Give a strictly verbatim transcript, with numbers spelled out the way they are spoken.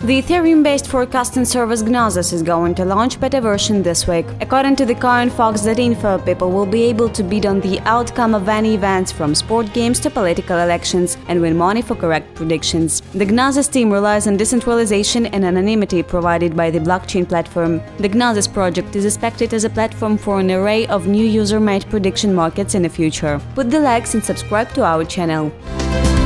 The Ethereum-based forecasting service Gnosis is going to launch beta version this week. According to the coin fox dot info, people will be able to bid on the outcome of any events from sport games to political elections and win money for correct predictions. The Gnosis team relies on decentralization and anonymity provided by the blockchain platform. The Gnosis project is expected as a platform for an array of new user-made prediction markets in the future. Put the likes and subscribe to our channel.